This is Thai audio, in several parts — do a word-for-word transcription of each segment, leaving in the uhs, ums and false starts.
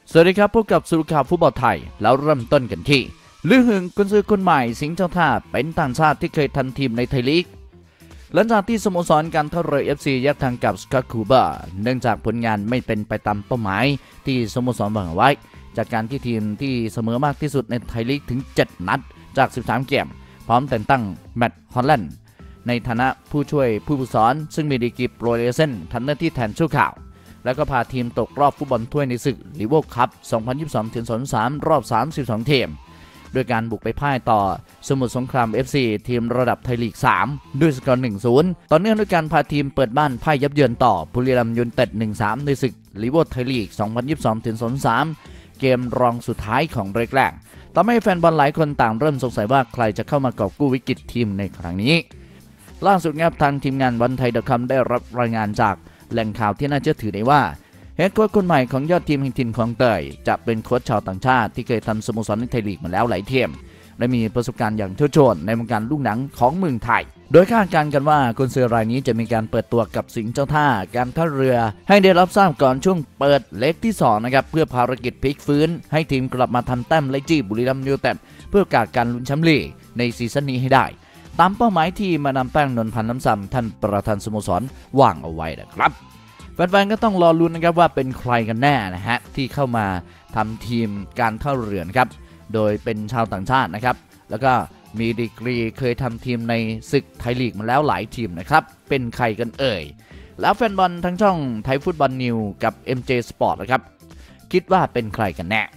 สวัสดีครับพบกับสรุปข่าวฟุตบอลไทยแล้วเริ่มต้นกันที่ลือหึงกุนซือคนใหม่สิงห์เจ้าท่าเป็นต่างชาติที่เคยทันทีมในไทยลีกหลังจากที่สโมสรการท่าเรือ เอฟ ซี แยกทางกับสกอตคูเบอร์เนื่องจากผลงานไม่เป็นไปตามเป้าหมายที่สโมสรวางไว้จากการที่ทีมที่เสมอมากที่สุดในไทยลีกถึงเจ็ดนัดจากสิบสามเกมพร้อมแต่งตั้งแมตต์ฮอลแลนด์ในฐานะผู้ช่วยผู้ฝึกสอนซึ่งมีดีกรีโปรเลเซนทำหน้าที่แทนชั่วข่าวแล้วก็พาทีมตกรอบฟุตบอลถ้วยในศึกลีเวอร์คัพ สองพันยี่สิบสองถึง สองพันยี่สิบสาม รอบ สามสิบสอง ทีมโดยการบุกไปพ่ายต่อสมุทรสงคราม เอฟ ซี ทีมระดับไทยลีก สาม ด้วยสกอร์ หนึ่งศูนย์ ต่อเนื่องด้วยการพาทีมเปิดบ้านพ่ายยับเยินต่อบุรีรัมย์ยูไนเต็ด หนึ่งสาม ในศึกลีเวอร์ไทยลีก สองพันยี่สิบสองถึง สองพันยี่สิบสาม เกมรองสุดท้ายของเรกแรกทำให้แฟนบอลหลายคนต่างเริ่มสงสัยว่าใครจะเข้ามากอบกู้วิกฤตทีมในครั้งนี้ล่าสุดครับทางทีมงานวันไทย .com ได้รับรายงานจากแหล่งข่าวที่น่าเชื่อถือได้ว่าเฮดโค้ชคนใหม่ของยอดทีมแห่งถิ่นของเตยจะเป็นโค้ชชาวต่างชาติที่เคยทำสโมสรในไทยลีกมาแล้วหลายทีมและมีประสบการณ์อย่างเชี่ยวชาญในวงการลูกหนังของเมืองไทยโดยคาดการณ์กันว่ากุนซือรายนี้จะมีการเปิดตัวกับสิงห์เจ้าท่าการท่าเรือให้ได้รับทราบก่อนช่วงเปิดเล็กที่สองนะครับเพื่อภารกิจพลิกฟื้นให้ทีมกลับมาทำแต้มไล่จี้บุรีรัมย์ยูไนเต็ดเพื่อการการลุ้นแชมป์ลีกในซีซั่นนี้ให้ได้ตามเป้าหมายที่มาดามแป้งนนท์พันธ์น้ำซ้ำท่านประธานสโมสรวางเอาไว้นะครับแฟนๆก็ต้องรอลุ้นนะครับว่าเป็นใครกันแน่นะฮะที่เข้ามาทำทีมการท่าเรือครับโดยเป็นชาวต่างชาตินะครับแล้วก็มีดีกรีเคยทำทีมในศึกไทยลีกมาแล้วหลายทีมนะครับเป็นใครกันเอ่ยแล้วแฟนบอลทั้งช่องไทยฟุตบอลนิวกับ เอ็ม เจ Sport นะครับคิดว่าเป็นใครกันแน่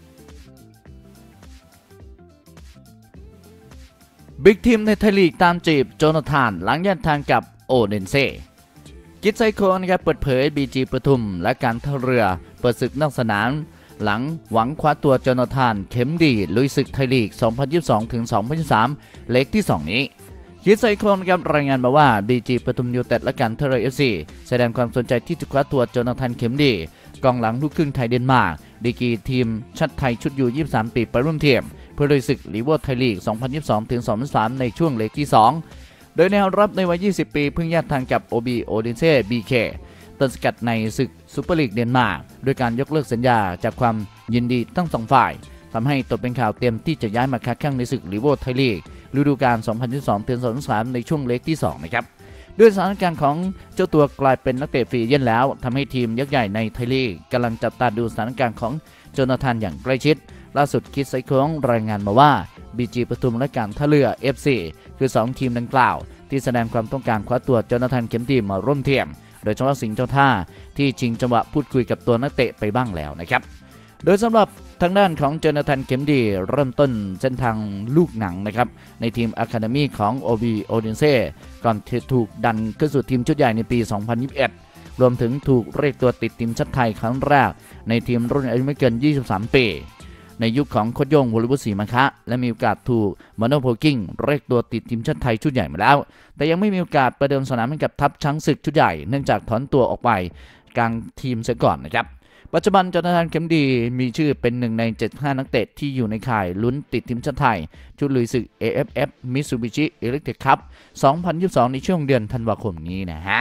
บิ๊กทีมในไทยลีกตามจีบโจนาธานหลังแยกทางกับโอเดนเซ่กิจไซโคนะครับเปิดเผย บี จี ปทุมและการท่าเรือเปิดศึกนอกสนามหลังหวังคว้าตัวโจนาธานเข็มดีลุยศึกไทยลีก สองพันยี่สิบสองถึง สองพันยี่สิบสาม เล็กที่สองนี้กิจไซโคนะครับรายงานมาว่า บี จี ปทุมยูไนเต็ดและการท่าเรือ เอฟ ซี แสดงความสนใจที่จะคว้าตัวโจนาธานเข็มดีกองหลังลูกครึ่งไทยเดนมาร์กดีกรีทีมชาติไทยชุดยูยี่สิบสามปีไปร่วมทีมเพื่อลุยศึกลีเวอร์ไทยลีก สองพันยี่สิบสองถึง สองพันยี่สิบสาม ในช่วงเล็กที่สองโดยแนวรับในวัยยี่สิบปีเพิ่งแยกทางกับโอบีโอเดนเซ่ บี เค ต้นสกัดในศึกซูเปอร์ลีกเดนมาร์กโดยการยกเลิกสัญญาจากความยินดีทั้งสองฝ่ายทำให้ตกเป็นข่าวเตรียมที่จะย้ายมาค้าแข่งในศึกลีเวอร์ไทยลีกฤดูกาล สองพันยี่สิบสองถึง สองพันยี่สิบสาม ในช่วงเล็กที่สองนะครับด้วยสถานการณ์ของเจ้าตัวกลายเป็นนักเตะฟรีเอเจนต์แล้วทำให้ทีมยักษ์ใหญ่ในไทยลีกกำลังจับตาดูสถานการณ์ของโจนาธานอย่างใกล้ชิดล่าสุดคิดไซโค้งรายงานมาว่า บี จี ปทุมและการท่าเรือ เอฟ ซี คือสองทีมดังกล่าวที่แสดงความต้องการคว้าตัวโจนาธานเข็มดีมาร่วมทีมโดยเฉพาะสิงห์เจ้าท่าที่ชิงจังหวะพูดคุยกับตัวนักเตะไปบ้างแล้วนะครับโดยสำหรับทางด้านของโจนาธานเข็มดีเริ่มต้นเส้นทางลูกหนังนะครับในทีมอะคาเดมี่ของ โอ บี โอเดนเซ่ก่อนที่ถูกดันขึ้นสู่ทีมชุดใหญ่ในปี สองพันยี่สิบเอ็ด รวมถึงถูกเรียกตัวติดทีมชาติไทยครั้งแรกในทีมรุ่นอายุไม่เกินยี่สิบสามปีในยุคของโค้ชโย่งวรวุฒิศรีมังคะและมีโอกาสถูกมาโนโพกิ้งเรียกตัวติดทีมชาติไทยชุดใหญ่มาแล้วแต่ยังไม่มีโอกาสประเดิมสนามให้กับทัพช้างศึกชุดใหญ่เนื่องจากถอนตัวออกไปกลางทีมเสียก่อนนะครับปัจจุบันโจนาธานเข็มดีมีชื่อเป็นหนึ่งในเจ็ดสิบห้านักเตะที่อยู่ในข่ายลุ้นติดทีมชาติไทยชุดลุยศึก เอ เอฟ เอฟ Mitsubishi Electric Cup สองพันยี่สิบสอง ในช่วงเดือนธันวาคมนี้นะฮะ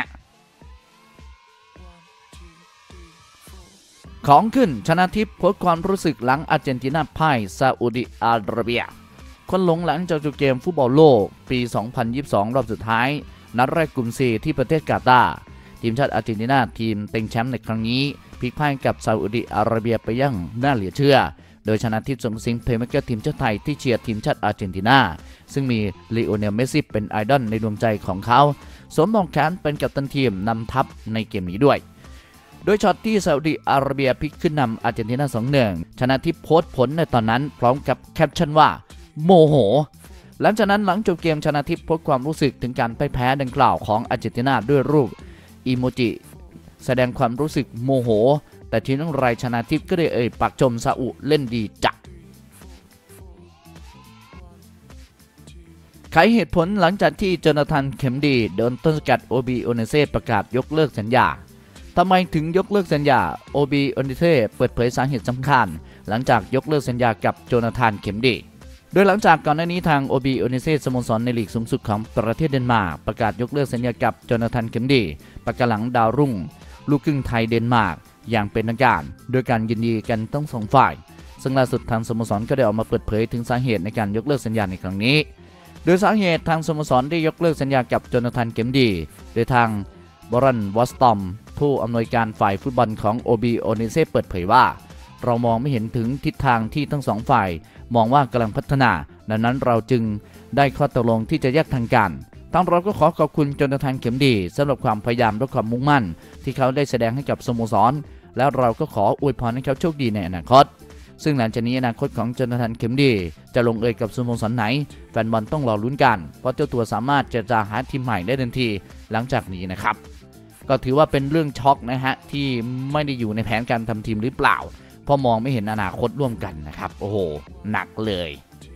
ของขึ้นชนะทิพย์โพสต์ความรู้สึกหลังอาร์เจนตินาพ่ายซาอุดิอาระเบียคนหลงหลังจากจบเกมฟุตบอลโลกปี สองพันยี่สิบสอง รอบสุดท้ายนัดแรกกลุ่ม ซี ที่ประเทศกาตาร์ทีมชาติอาร์เจนตินาทีมเต็งแชมป์ในครั้งนี้พลิกพ่ายกับซาอุดิอาระเบียไปอย่างน่าเหลือเชื่อโดยชนะทิพย์สมสิงห์เพลย์เมคเกอร์ทีมชาติไทยที่เชียร์ทีมชาติอาร์เจนตินาซึ่งมีลีโอเนลเมสซี่เป็นไอดอลในดวงใจของเขาสวมหมวกแขนเป็นกัปตันทีมนำทัพในเกมนี้ด้วยโดยช็อตที่ซาอุดิอาระเบียพลิกขึ้นนำอาร์เจนตินา สองหนึ่ง ชนะทิพย์โพสต์ผลในตอนนั้นพร้อมกับแคปชั่นว่าโมโหหลังจากนั้นหลังจบเกมชนะทิพย์โพสต์ความรู้สึกถึงการพ่ายแพ้ดังกล่าวของอาร์เจนตินาด้วยรูปอีโมจิแสดงความรู้สึกโมโหแต่ทีนั้นไรชนะทิพย์ก็ได้เอ่ยปากชมซาอุเล่นดีจัดไขเหตุผลหลังจากที่โจนาธานเข็มดีโดนต้นสกัด โอ บี โอเนเซ่ประกาศยกเลิกสัญญาทำไมถึงยกเลิกสัญญา โอ บี โอเนเซ่เปิดเผยสาเหตุสำคัญหลังจากยกเลิกสัญญากับโจนาธานเข็มดีโดยหลังจากก่อนหน้านี้ทาง โอ บี โอเนเซ่สโมสรในลีกสูงสุดของประเทศเดนมาร์กประกาศยกเลิกสัญญากับโจนาธานเข็มดีปากกาหลังดาวรุ่งลูกครึ่งไทยเดนมาร์กอย่างเป็นทางการโดยการยินดีกันทั้งสองฝ่ายซึ่งล่าสุดทางสโมสรก็ได้ออกมาเปิดเผยถึงสาเหตุในการยกเลิกสัญญาในครั้งนี้โดยสาเหตุทางสโมสรได้ยกเลิกสัญญากับโจนาธานเข็มดีโดยทางบรอนวอสตอมผู้อำนวยการฝ่ายฟุตบอลของ โอ บี โอเนเซ่เปิดเผยว่าเรามองไม่เห็นถึงทิศทางที่ทั้งสองฝ่ายมองว่ากำลังพัฒนาดังนั้นเราจึงได้ข้อตกลงที่จะแยกทางกันทั้งเราก็ขอขอบคุณโจนาธานเข็มดีสำหรับความพยายามและความมุ่งมั่นที่เขาได้แสดงให้กับสโมสรแล้วเราก็ขออวยพรให้เขาโชคดีในอนาคตซึ่งหลังจากนี้อนาคตของโจนาธานเข็มดีจะลงเอยกับสโมสรไหนแฟนบอลต้องรอลุ้นกันเพราะเจ้าตัวสามารถจะจะหาทีมใหม่ได้ทันทีหลังจากนี้นะครับก็ถือว่าเป็นเรื่องช็อกนะฮะที่ไม่ได้อยู่ในแผนการทำทีมหรือเปล่าเพราะมองไม่เห็นอนาคตร่วมกันนะครับโอ้โหหนักเลย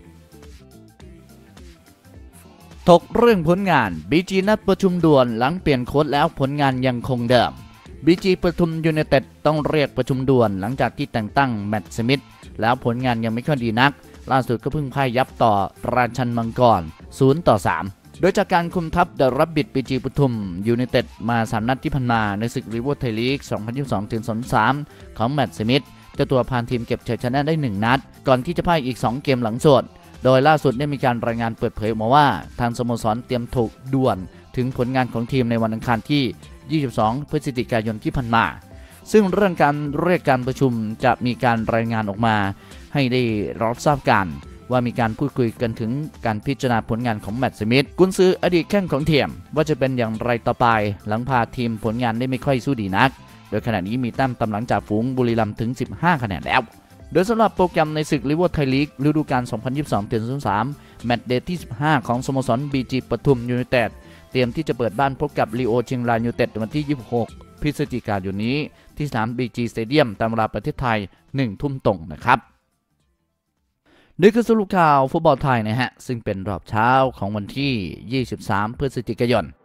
ถกเรื่องผลงาน บี จี นัดประชุมด่วนหลังเปลี่ยนโค้ชแล้วผลงานยังคงเดิม บี จี ปทุมยูไนเต็ดต้องเรียกประชุมด่วนหลังจากที่แต่งตั้งแมตต์สมิธแล้วผลงานยังไม่ค่อยดีนักล่าสุดก็เพิ่งพ่ายยับต่อราชันมังกรศูนย์ต่อสามโดยจากการคุมทัพเดอะรับบิด บี จี ปทุมยูไนเต็ดมาสามนัดที่ผ่านมาในศึกริเวอร์ไทยลีก สองพันยี่สิบสองถึงสองพันยี่สิบสาม ของแมตต์สมิธเจ้าตัวพาทีมเก็บชัยชนะได้หนึ่งนัดก่อนที่จะพ่ายอีกสองเกมหลังสุดโดยล่าสุดได้มีการรายงานเปิดเผยออกมาว่าทางสโมสรเตรียมถกด่วนถึงผลงานของทีมในวันอังคารที่ยี่สิบสองพฤศจิกายนที่ผ่านมาซึ่งเรื่องการเรียกการประชุมจะมีการรายงานออกมาให้ได้รับทราบกันว่ามีการพูดคุยกันถึงการพิจารณาผลงานของแมตต์สมิธกุนซืออดีตแข้งของทีมว่าจะเป็นอย่างไรต่อไปหลังพาทีมผลงานได้ไม่ค่อยสู้ดีนักโดยขณะนี้มีแต้มตามหลังจากฝูงบุรีรัมย์ถึงสิบห้าคะแนนแล้วโดยสำหรับโปรแกรมในศึกริเวอร์ไทยลีกฤดูกาล สองพันยี่สิบสองถึงสองพันยี่สิบสาม แมตช์เดย์ที่สิบห้าของสโมสร บี จี ปทุมยูไนเต็ดเตรียมที่จะเปิดบ้านพบกับลีโอเชียงรายยูไนเต็ดวันที่ยี่สิบหกพฤศจิกายนนี้ที่สนาม บี จี สเตเดียมตามเวลาประเทศไทยหนึ่งทุ่มตรงนะครับนี่คือสรุปข่าวฟุตบอลไทยนะฮะซึ่งเป็นรอบเช้าของวันที่ยี่สิบสามพฤศจิกายน